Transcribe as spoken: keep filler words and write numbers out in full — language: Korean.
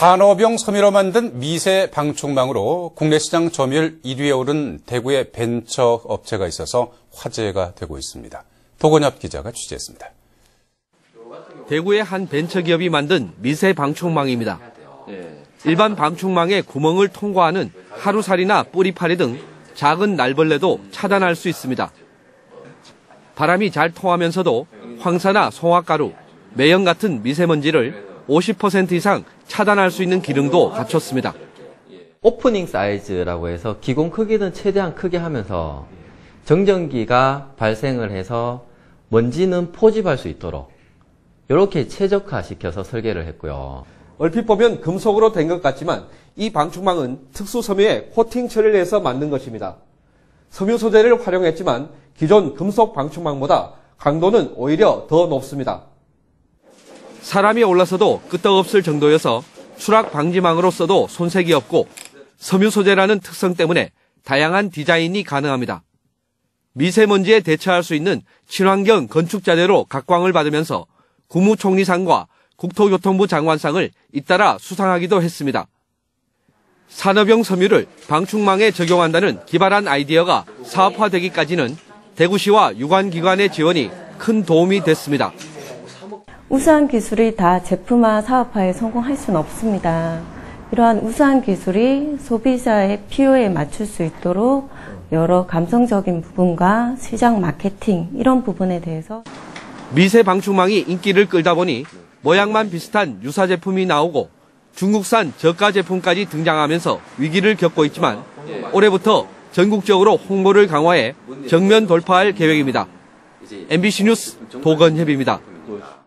산업용 섬유로 만든 미세 방충망으로 국내 시장 점유율 일 위에 오른 대구의 벤처 업체가 있어서 화제가 되고 있습니다. 도건엽 기자가 취재했습니다. 대구의 한 벤처기업이 만든 미세 방충망입니다. 일반 방충망에 구멍을 통과하는 하루살이나 뿌리파리 등 작은 날벌레도 차단할 수 있습니다. 바람이 잘 통하면서도 황사나 송화가루, 매연 같은 미세먼지를 오십 퍼센트 이상 차단할 수 있는 기능도 갖췄습니다. 오프닝 사이즈라고 해서 기공 크기는 최대한 크게 하면서 정전기가 발생을 해서 먼지는 포집할 수 있도록 이렇게 최적화시켜서 설계를 했고요. 얼핏 보면 금속으로 된 것 같지만 이 방충망은 특수 섬유에 코팅 처리를 해서 만든 것입니다. 섬유 소재를 활용했지만 기존 금속 방충망보다 강도는 오히려 더 높습니다. 사람이 올라서도 끄떡없을 정도여서 추락 방지망으로서도 손색이 없고 섬유 소재라는 특성 때문에 다양한 디자인이 가능합니다. 미세먼지에 대처할 수 있는 친환경 건축자재로 각광을 받으면서 국무총리상과 국토교통부 장관상을 잇따라 수상하기도 했습니다. 산업용 섬유를 방충망에 적용한다는 기발한 아이디어가 사업화되기까지는 대구시와 유관기관의 지원이 큰 도움이 됐습니다. 우수한 기술이 다 제품화, 사업화에 성공할 수는 없습니다. 이러한 우수한 기술이 소비자의 필요에 맞출 수 있도록 여러 감성적인 부분과 시장 마케팅 이런 부분에 대해서 미세 방충망이 인기를 끌다 보니 모양만 비슷한 유사 제품이 나오고 중국산 저가 제품까지 등장하면서 위기를 겪고 있지만 올해부터 전국적으로 홍보를 강화해 정면 돌파할 계획입니다. 엠비씨 뉴스 도건협입니다.